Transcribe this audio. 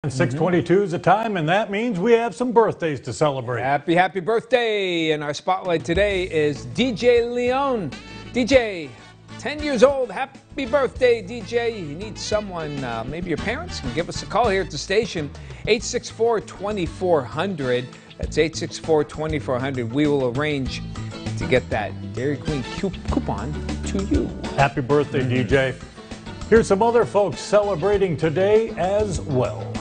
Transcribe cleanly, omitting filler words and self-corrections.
6:22 is the time, and that means we have some birthdays to celebrate. Happy birthday. And our spotlight today is DJ Leone. DJ, 10 years old. Happy birthday, DJ. You need someone, maybe your parents, can give us a call here at the station. 864-2400. That's 864-2400. We will arrange to get that Dairy Queen coupon to you. Happy birthday, DJ. Here's some other folks celebrating today as well.